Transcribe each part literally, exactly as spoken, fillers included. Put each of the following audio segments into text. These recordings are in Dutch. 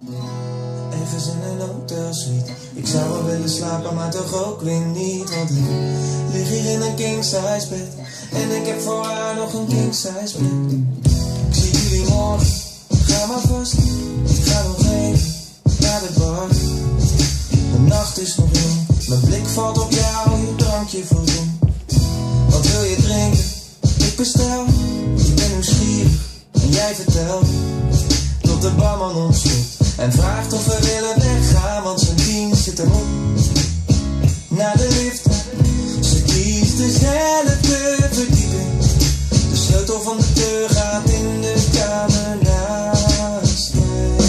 Ergens in een hotelsuite. Ik zou wel willen slapen, maar toch ook weer niet. Want ik lig hier in een king-size bed. En ik heb voor haar nog een king-size bed. Ik zie jullie morgen, ga maar vast. Ik ga nog even naar de bar. De nacht is nog jong, mijn blik valt op jou, je drankje voorzien. Wat wil je drinken? Ik bestel. Ik ben nieuwsgierig en jij vertelt. Tot de barman ons stopt en vraagt of we willen weggaan, want zijn dienst zit erop. Naar de lift, ze kiest dezelfde verdieping. De sleutel van de deur gaat in de kamer naast mij.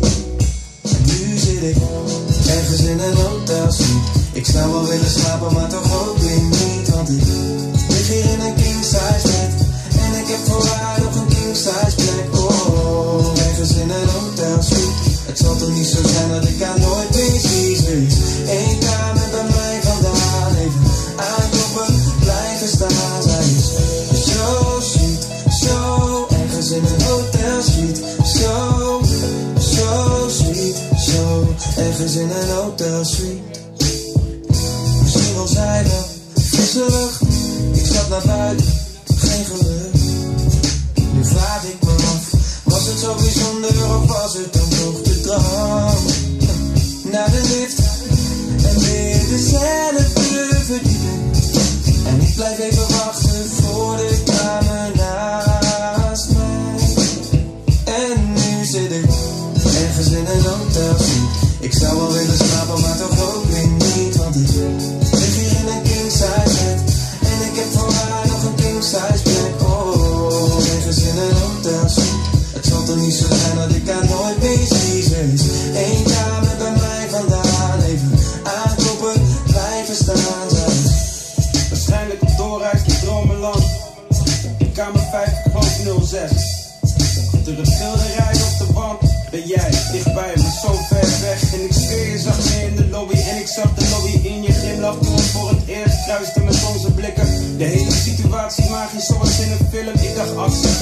En nu zit ik ergens in een hotelsuite. Ik zou wel willen slapen, maar toch ook weer niet. Want ik lig hier in een king-size bed. En ik heb voor haar nog een king-size plek. Oh, ergens in een hotelsuite. Het zal toch niet zo zijn dat ik haar nooit meer zie. Ze is één kamer bij mij vandaan. Even aankloppen, blijven staan. Zij is zo sweet, zo ergens in een hotelsuite. Zo, zo sweet, zo ergens in een hotelsuite. Misschien wil zij wel frisse lucht. Ik stap naar buiten, geen geluk. Nu vraag ik me af, was het zo bijzonder of was het dan toch de droom? Naar de lift en weer dezelfde verdieping. En ik blijf even wachten voor de kamer naast mij. En nu zit ik ergens in een hotelsuite. Ik zou wel willen slapen, maar toch ook weer niet. Want ik lig hier in een king-size bed. En ik heb voor haar nog een king-size plek. Oh, ergens in een hotelsuite. Het zal toch niet zo zijn dat ik haar nooit meer zie. Ze is één kamer bij mij vandaan. Even aankloppen, blijven staan. Waarschijnlijk op doorreis naar dromenland. Kamer vijf, hoofd nul zes. Achter het schilderij op de wand ben jij dichtbij, maar zo ver weg. En ik zweer, je zag me in de lobby. En ik zag de lobby in je glimlach toen we voor het eerst kruisten met onze blikken. De hele situatie magisch zoals in een film. Ik dacht, als